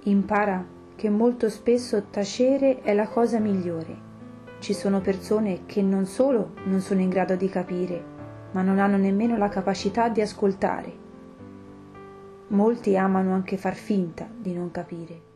Impara che molto spesso tacere è la cosa migliore. Ci sono persone che non solo non sono in grado di capire, ma non hanno nemmeno la capacità di ascoltare. Molti amano anche far finta di non capire.